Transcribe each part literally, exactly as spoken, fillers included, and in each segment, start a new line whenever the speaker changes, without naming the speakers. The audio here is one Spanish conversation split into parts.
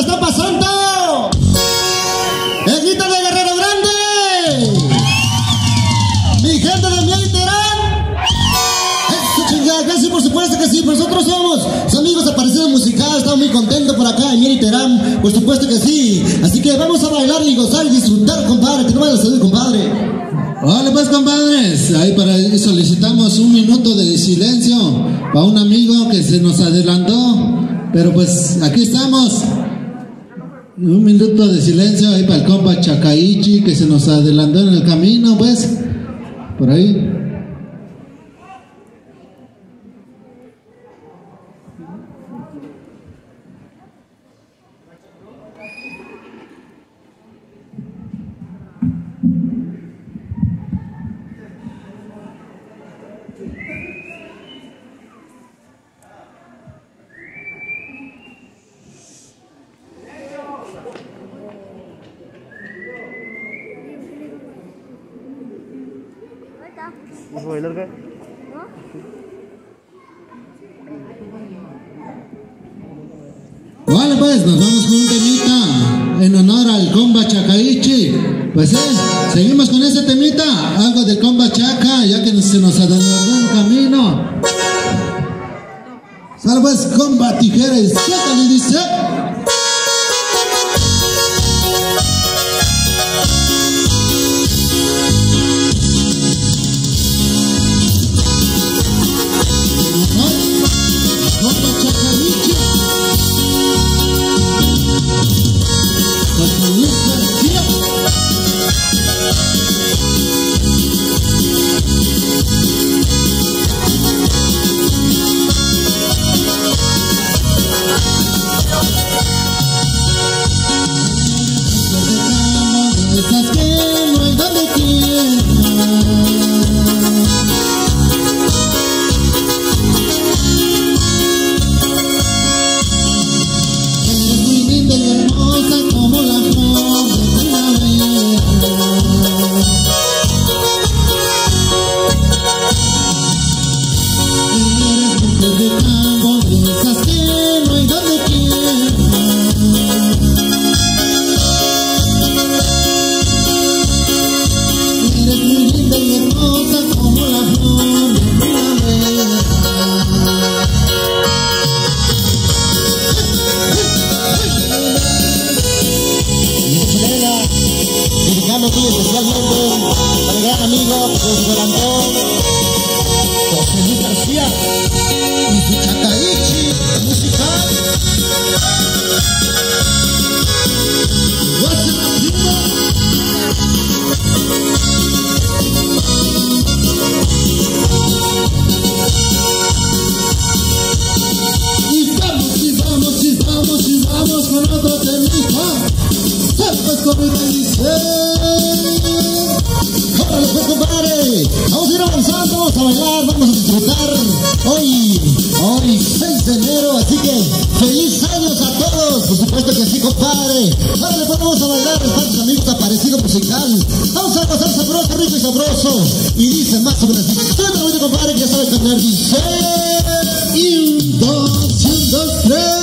está pasando? ¡El grito de Guerrero Grande! ¡Mi gente de Miel y Terán! ¡Eso chingada! ¡Casi por supuesto que sí! Nosotros somos sus amigos de Aparecido Musical. Estamos muy contentos por acá en Miel y Terán. Por supuesto que sí. Así que vamos a bailar y gozar y disfrutar, compadre. Que no vaya a salir, compadre.
Hola pues, compadres, ahí para solicitamos un minuto de silencio para un amigo que se nos adelantó, pero pues aquí estamos. Un minuto de silencio ahí para el compa Chacaichi que se nos adelantó en el camino, pues, por ahí.
¿Vas a bailar qué?
Vale pues, nos vamos con un temita en honor al compa Chacaichi. Pues eh, seguimos con ese temita, algo del compa Chaca, ya que se nos adelantó el camino. Sale pues, compa Tijera y Chaca le dice.
Muy especialmente al gran amigo que se adelantó, José Luis García y su Chacaichi musical. Y vamos, y vamos, y vamos, y vamos con otro temita. Pues como te dice, órale pues, compadre, vamos a ir avanzando, vamos a bailar, vamos a disfrutar hoy, hoy seis de enero, así que feliz años a todos, por supuesto que sí, compadre. Órale pues, vamos a bailar, están tus amigos de Aparecido Musical, vamos a gozar sabroso, rico y sabroso, y dice más o menos así, estoy muy compadre, que ya sabes cantar, dice, y un, dos, y un, dos, tres.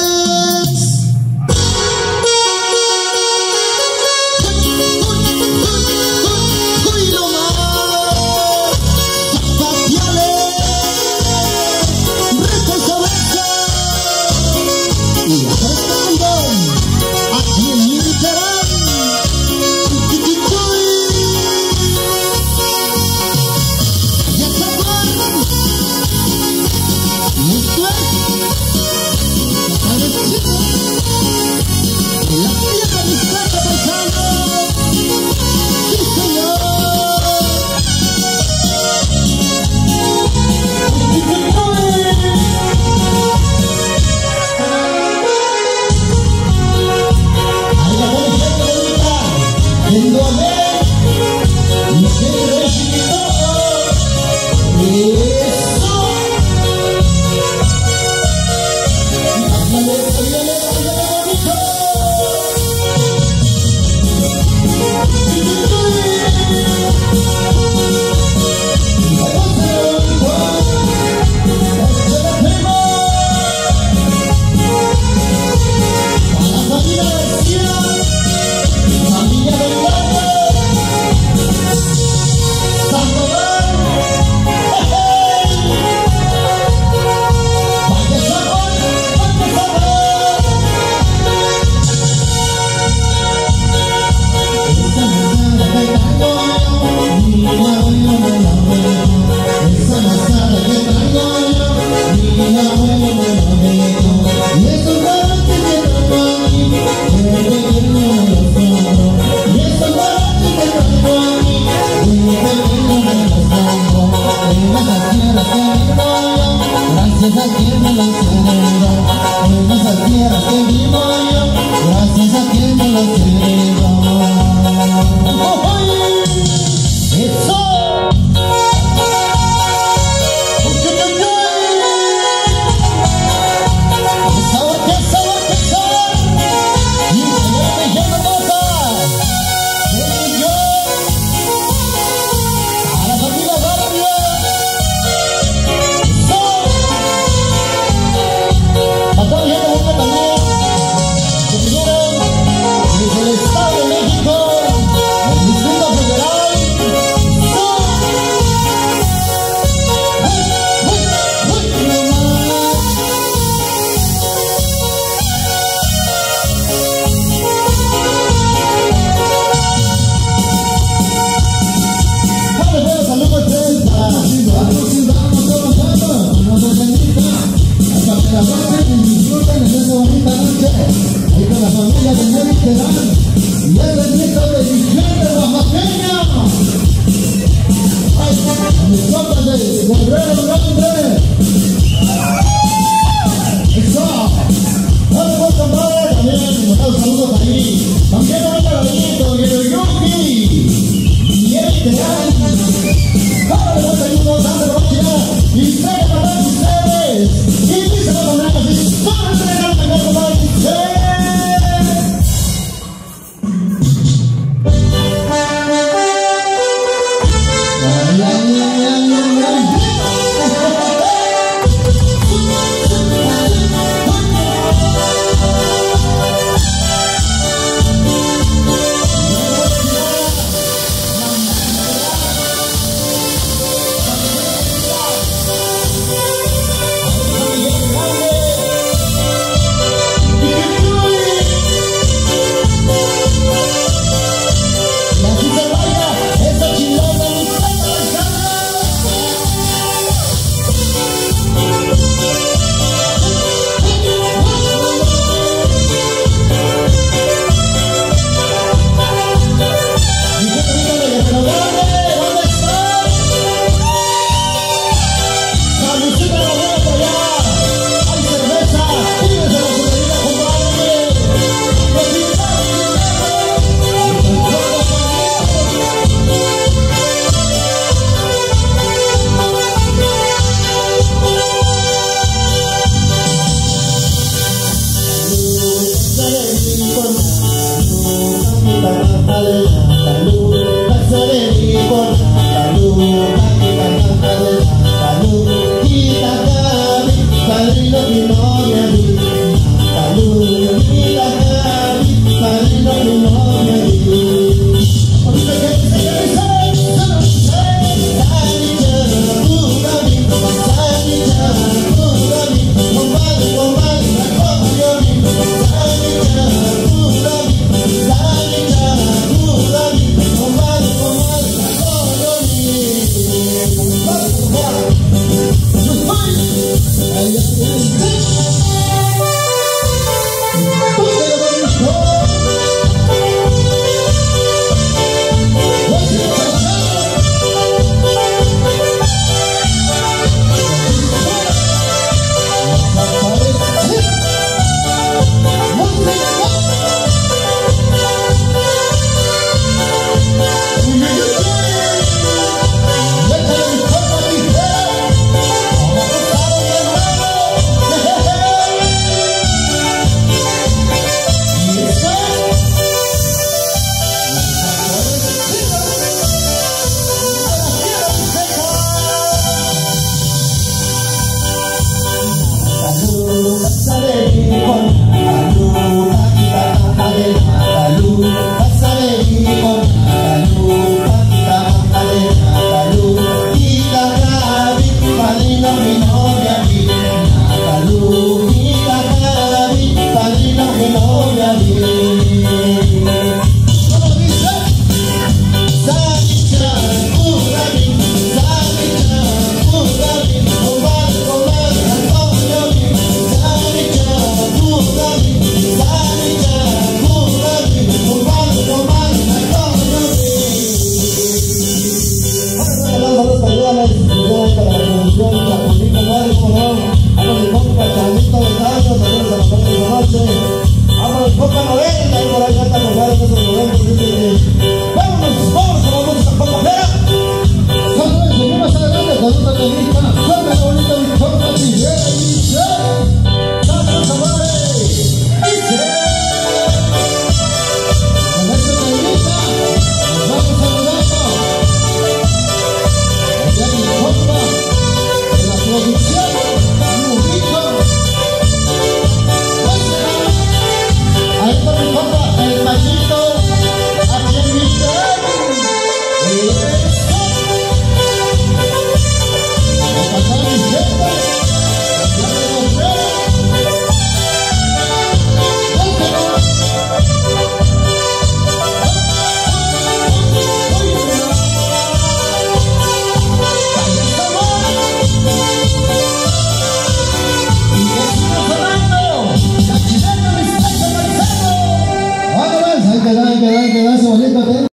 la familia de Nelly Terán y el nieto de Vicente Oaxaqueña. A mis compas de Guerrero Grande. Eso. Dale pues, compadre, también nos da saludos ahí. También a Gabinito, y el Yuki. Y el Terán. Dale pues, saludos, dale pues, ya. Y se para ustedes. Y dice los hombres, y para entregar la casa para ustedes.
Ahí
bonito tema.